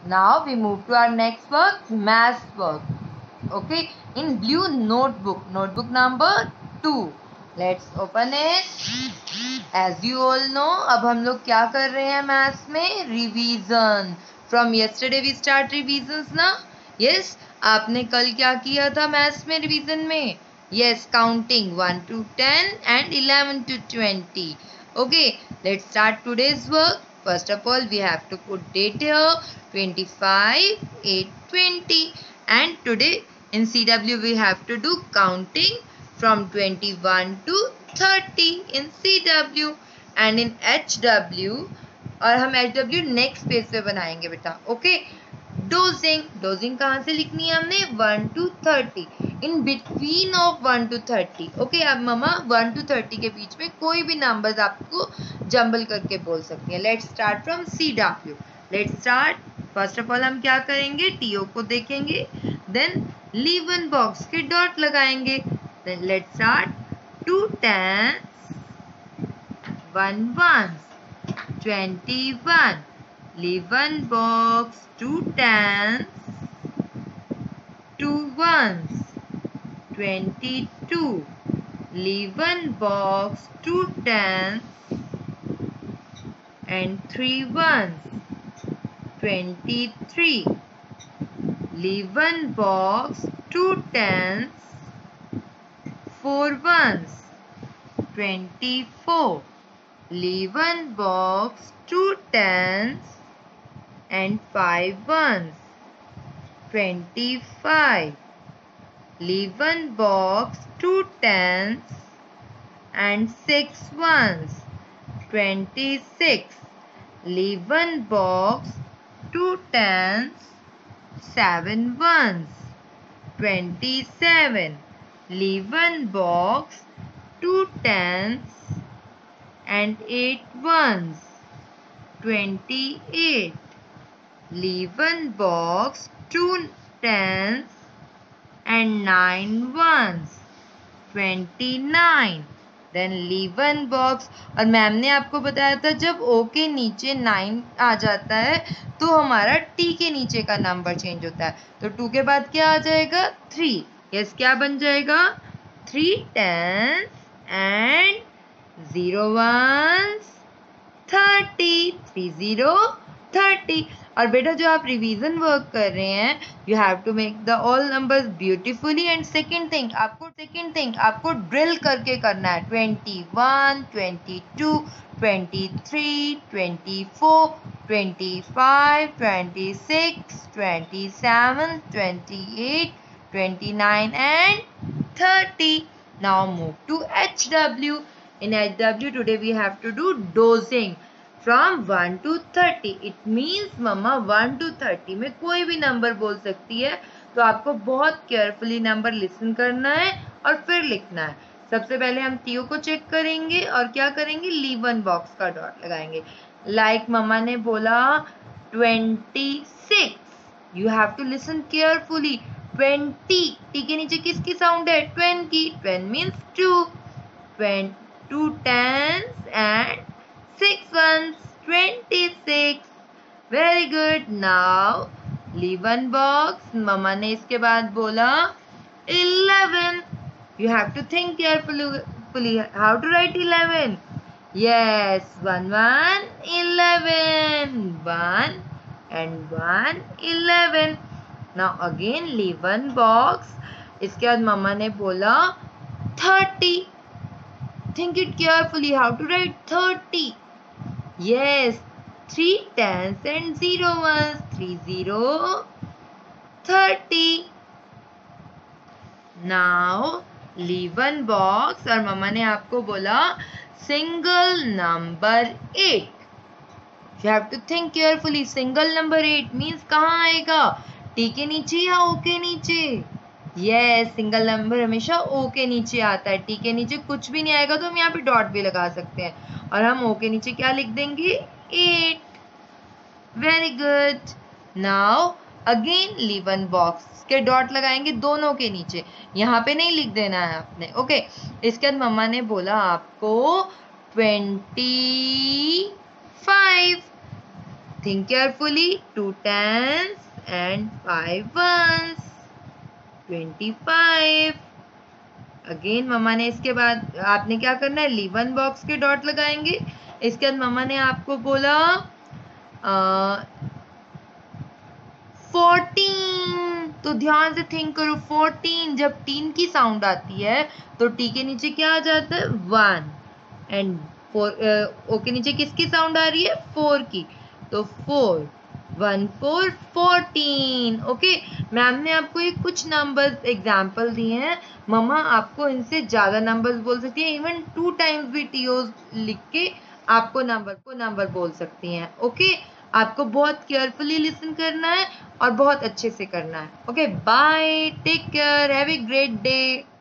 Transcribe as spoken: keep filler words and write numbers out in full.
Now we move to our next work, math work. Okay, in blue notebook, notebook number two. Let's open it. As you all know, अब हम लोग क्या कर रहे हैं maths में? Revision. From yesterday we start revisions ना? Yes, आपने कल क्या किया था मैथ्स में रिवीजन में? Yes, counting one to ten and eleven to twenty. Okay, let's start today's work. First of all, we have to put date here, twenty-five, eight, twenty. And today in C W we have to do counting from twenty-one to thirty in C W. And in H W, और हम H W next page पे बनाएंगे बेटा. Okay, dosing. Dosing कहाँ से लिखनी है हमने? One two thirty. In between of one two thirty. Okay, अब ममा वन टू थर्टी के बीच में कोई भी नंबर्स आपको जंबल करके बोल सकती है. Let's start from C W. Let's start. First of all हम क्या करेंगे? टीओ को देखेंगे, देन लीव वन बॉक्स के डॉट लगाएंगे. Then let's start. Two tens, one ones, twenty-one. Leave one box, two tens, two ones, twenty-two. Leave one box, two tens and three ones, twenty-three. Leave one box, two tens, four ones, twenty-four. Leave one box, two tens and five ones, twenty-five. Leave one box, two tens and six ones, twenty-six. Leave one box, two tens, seven ones, twenty-seven. Leave one box, two tens and eight ones, twenty-eight. Leave one box, two tens and nine ones, twenty-nine. Then leave one box. और ma'am ने आपको बताया था जब O के नीचे nine आ जाता है तो हमारा T के नीचे का नंबर चेंज होता है. तो टू के बाद क्या आ जाएगा? थ्री. यस, क्या बन जाएगा? Three tens and zero ones, thirty. Three zero thirty. और बेटा जो आप रिवीजन वर्क कर रहे हैं, you have to make the all numbers beautifully. And second thing आपको सेकेंड थिंग आपको ड्रिल करके करना है. Twenty one, twenty two, twenty three, twenty four, twenty five, twenty six, twenty seven, twenty eight, twenty nine and thirty. Now move to H W. In H W today we have to do dosing from one to thirty. It means मम्मा one to thirty में कोई भी number बोल सकती है. तो आपको बहुत केयरफुली नंबर लिसन करना है और फिर लिखना है. सबसे पहले हम टीओ को चेक करेंगे और क्या करेंगे? लीव वन बॉक्स का डॉट लगाएंगे. लाइक like मम्मा ने बोला twenty six. You have to listen carefully. Twenty, T के नीचे किसकी साउंड है? Twenty. Twenty means two. Twenty, two tens and six ones, twenty-six. Very good. Now leave one box. मम्मा ने इसके बाद बोला eleven. You have to think carefully how to write eleven. Yes, one one, eleven. One and one, eleven. Now again leave one box. इसके बाद मम्मा ने बोला thirty. Think it carefully how to write thirty. Yes, three tens and zero ones, three zero, thirty. Now leave one box. और मम्मा ने आपको बोला single number eight. You have to think carefully. Single number eight means कहाँ आएगा? T के नीचे या O के नीचे? यस, सिंगल नंबर हमेशा ओ के नीचे आता है. टी के नीचे कुछ भी नहीं आएगा तो हम यहाँ पे डॉट भी लगा सकते हैं. और हम ओ के नीचे क्या लिख देंगे? Eight. Very good. Now again leave one box के डॉट लगाएंगे दोनों के नीचे. यहाँ पे नहीं लिख देना है आपने. ओके, इसके बाद मम्मा ने बोला आपको twenty five. think carefully. Two tens and five ones. twenty-five. Again मम्मा ने इसके बाद आपने क्या करना है, लीवन बॉक्स के डॉट लगाएंगे. इसके बाद मम्मा ने आपको बोला फोर्टीन. तो ध्यान से थिंक करो. फोर्टीन जब टीन की साउंड आती है तो टी के नीचे क्या आ जाता है, वन. एंड फोर ओ के नीचे किसकी साउंड आ रही है, फोर की. तो four, one four fourteen. Okay, ma'am ने आपको ये कुछ नंबर्स एग्जाम्पल दिए हैं. मम्मा आपको इनसे ज्यादा नंबर्स बोल सकती है. इवन टू टाइम्स भी टीओ लिख के आपको नंबर को नंबर बोल सकती हैं. ओके, आपको बहुत केयरफुली लिसन करना है और बहुत अच्छे से करना है. Okay, bye, take care, have a great day.